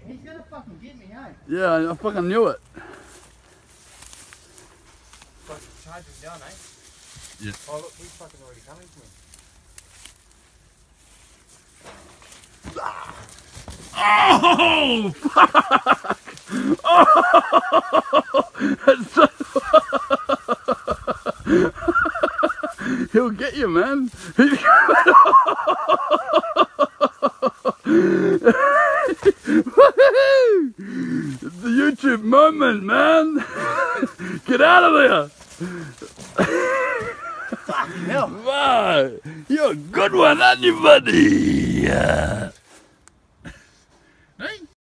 He's gonna fucking get me, eh? Yeah, I fucking knew it. Fucking charge him down, eh? Yeah. Oh look, he's fucking already coming to me. Oh, fuck! Oh, that's so... He'll get you, man. He's coming. It's the YouTube moment, man. Get out of there. Fucking hell. Wow, you're a good one, aren't you, buddy? Yeah.